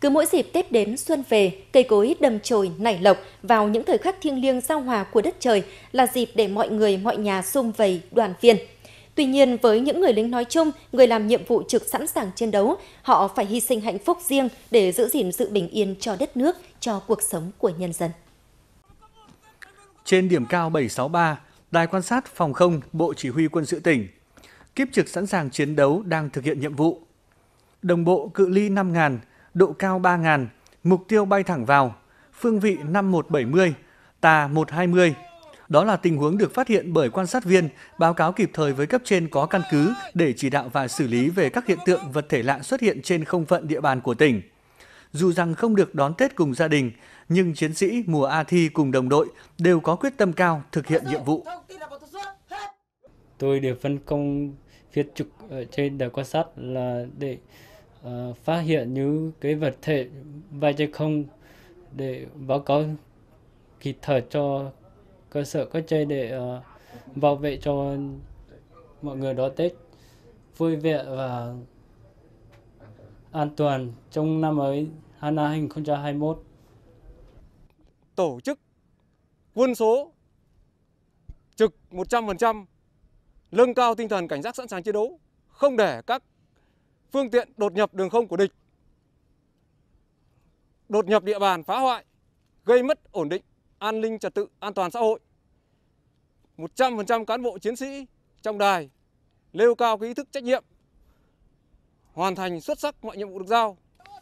Cứ mỗi dịp Tết đến xuân về, cây cối đầm chồi nảy lộc vào những thời khắc thiêng liêng giao hòa của đất trời là dịp để mọi người mọi nhà sum vầy đoàn viên. Tuy nhiên, với những người lính nói chung, người làm nhiệm vụ trực sẵn sàng chiến đấu, họ phải hy sinh hạnh phúc riêng để giữ gìn sự bình yên cho đất nước, cho cuộc sống của nhân dân. Trên điểm cao 763, Đài quan sát phòng không Bộ Chỉ huy Quân sự tỉnh, kiếp trực sẵn sàng chiến đấu đang thực hiện nhiệm vụ. Đồng bộ cự ly 5.000, độ cao 3.000, mục tiêu bay thẳng vào, phương vị 5170, tà 120. Đó là tình huống được phát hiện bởi quan sát viên, báo cáo kịp thời với cấp trên có căn cứ để chỉ đạo và xử lý về các hiện tượng vật thể lạ xuất hiện trên không phận địa bàn của tỉnh. Dù rằng không được đón Tết cùng gia đình, nhưng chiến sĩ mùa A Thi cùng đồng đội đều có quyết tâm cao thực hiện nhiệm vụ. Tôi được phân công việc trực ở trên đài quan sát là để phát hiện những cái vật thể bay trên không để báo cáo kịp thời cho cơ sở cấp trên để bảo vệ cho mọi người đón Tết vui vẻ và an toàn trong năm mới 2021. Tổ chức quân số trực 100%, nâng cao tinh thần cảnh giác sẵn sàng chiến đấu, không để các phương tiện đột nhập đường không của địch, đột nhập địa bàn phá hoại, gây mất ổn định, an ninh trật tự, an toàn xã hội. 100% cán bộ chiến sĩ trong đài nêu cao cái ý thức trách nhiệm, hoàn thành xuất sắc mọi nhiệm vụ được giao.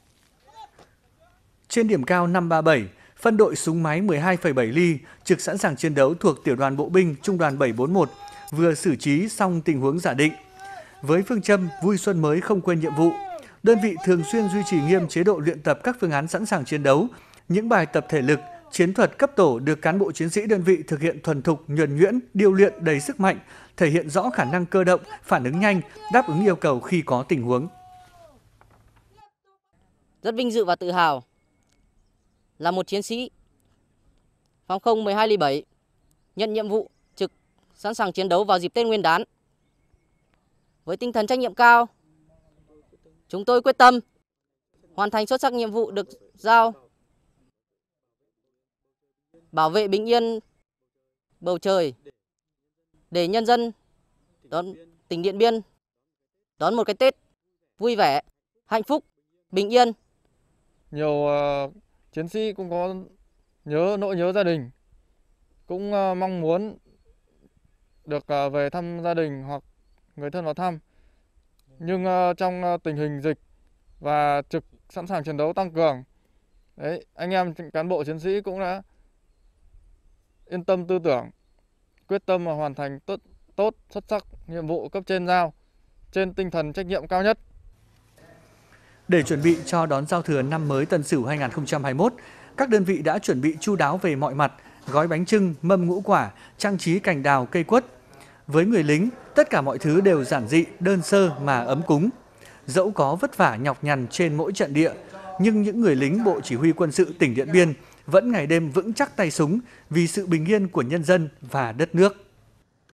Trên điểm cao 537, phân đội súng máy 12,7 ly trực sẵn sàng chiến đấu thuộc tiểu đoàn bộ binh trung đoàn 741 vừa xử trí xong tình huống giả định. Với phương châm vui xuân mới không quên nhiệm vụ, đơn vị thường xuyên duy trì nghiêm chế độ luyện tập các phương án sẵn sàng chiến đấu. Những bài tập thể lực, chiến thuật cấp tổ được cán bộ chiến sĩ đơn vị thực hiện thuần thục, nhuần nhuyễn, điêu luyện đầy sức mạnh, thể hiện rõ khả năng cơ động, phản ứng nhanh, đáp ứng yêu cầu khi có tình huống. Rất vinh dự và tự hào là một chiến sĩ phòng không 1207 nhận nhiệm vụ trực sẵn sàng chiến đấu vào dịp Tết Nguyên đán. Với tinh thần trách nhiệm cao, chúng tôi quyết tâm hoàn thành xuất sắc nhiệm vụ được giao, bảo vệ bình yên bầu trời để nhân dân tỉnh Điện Biên đón một cái Tết vui vẻ, hạnh phúc, bình yên. Nhiều chiến sĩ cũng có nỗi nhớ gia đình, cũng mong muốn được về thăm gia đình hoặc người thân vào thăm. Nhưng trong tình hình dịch và trực sẵn sàng chiến đấu tăng cường, anh em cán bộ chiến sĩ cũng đã yên tâm tư tưởng, quyết tâm mà hoàn thành tốt xuất sắc nhiệm vụ cấp trên giao trên tinh thần trách nhiệm cao nhất. Để chuẩn bị cho đón giao thừa năm mới Tân Sửu 2021, các đơn vị đã chuẩn bị chu đáo về mọi mặt, gói bánh chưng, mâm ngũ quả, trang trí cành đào, cây quất. Với người lính, tất cả mọi thứ đều giản dị, đơn sơ mà ấm cúng. Dẫu có vất vả nhọc nhằn trên mỗi trận địa, nhưng những người lính Bộ Chỉ huy Quân sự tỉnh Điện Biên vẫn ngày đêm vững chắc tay súng vì sự bình yên của nhân dân và đất nước.